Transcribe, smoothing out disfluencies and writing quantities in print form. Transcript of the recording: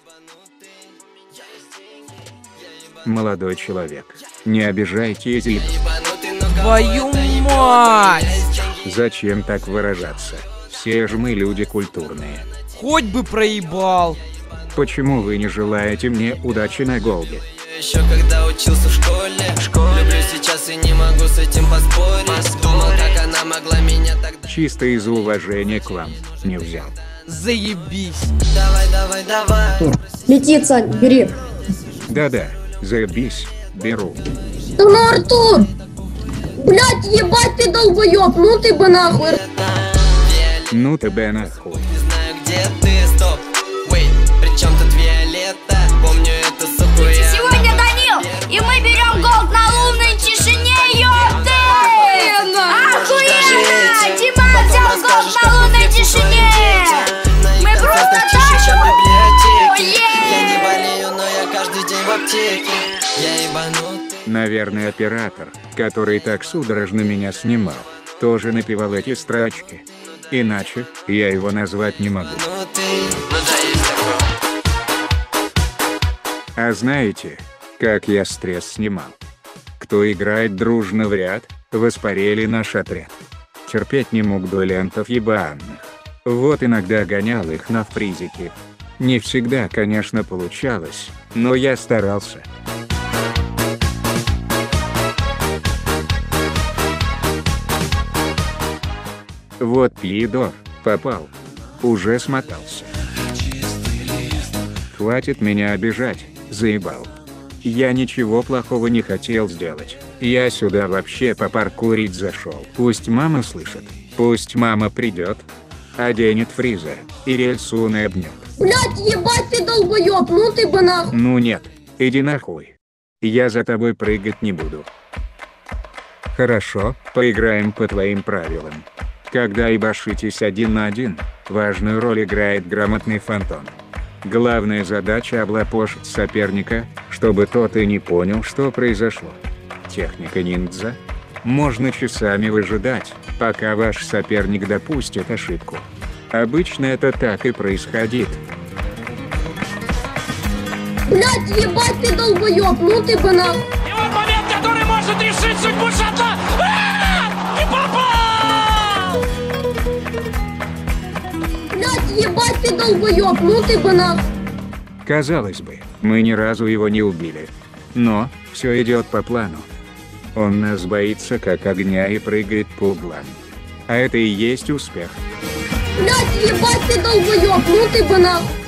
Молодой человек, не обижайте Изиль. Твою мать! Зачем так выражаться? Все же мы люди культурные. Хоть бы проебал. Почему вы не желаете мне удачи на голде? Еще когда учился в школе, люблю сейчас и не могу с этим поспорить. Думал, как она могла меня тогда. Чисто из-за уважения к вам не взял. Заебись. Давай. Летит, Сань, бери. Да-да, заебись, беру. Да ну, Артур! Блять, ебать ты долбоёб, ну ты бы нахуй. Ну ты бы нахуй. Не знаю, где ты, стоп. Wait, при чем тут Виолетта? Помню эту суку я. Сегодня Данил, и мы берем голд на лунной тишине, ёпты! Охуенно! Дима взял голд на лунной тишине! Мы просто танцуем! Я не болею, но я каждый день в аптеке. Я ебанутый. Наверное, оператор, который так судорожно меня снимал, тоже напевал эти строчки. Иначе я его назвать не могу. А знаете, как я стресс снимал? Кто играет дружно в ряд, воспарили наш отряд. Терпеть не мог дуэлянтов ебаных. Вот иногда гонял их на фризики. Не всегда, конечно, получалось, но я старался. Вот Пьедор попал. Уже смотался. Хватит меня обижать, заебал. Я ничего плохого не хотел сделать. Я сюда вообще попаркурить зашел. Пусть мама слышит. Пусть мама придет. Оденет Фриза. И Рельсуны обнет. Блять, ебать ты долбоёб, ну ты бы нахуй. Ну нет, иди нахуй. Я за тобой прыгать не буду. Хорошо, поиграем по твоим правилам. Когда ебашитесь 1 на 1, важную роль играет грамотный фантом. Главная задача — облапошить соперника, чтобы тот и не понял, что произошло. Техника ниндзя. Можно часами выжидать, пока ваш соперник допустит ошибку. Обычно это так и происходит. Блять, ебать ты долбоёб, ну ты бы нахуй. И вот момент, который может решить судьбу шатла. И попал! Блять, ебать ты долбоёб, ну ты бы нахуй. Казалось бы, мы ни разу его не убили. Но все идет по плану. Он нас боится как огня и прыгает по углам. А это и есть успех. Блять, ебать ты долбоёб, ну ты бы нахуй.